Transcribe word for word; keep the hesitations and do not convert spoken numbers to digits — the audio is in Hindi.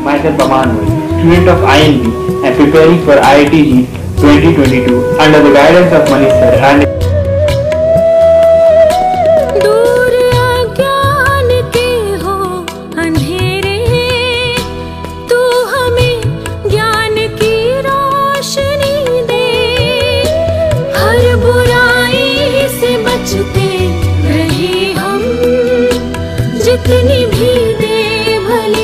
myself Aman Hoy, student of I N B and preparing for I I T JEE twenty twenty-two under the guidance of Manish sir and दूर अज्ञान के हो अंधेरे, तू हमें ज्ञान की रोशनी दे। हर बुराई से बचते रहे हम, जितनी भी दे भले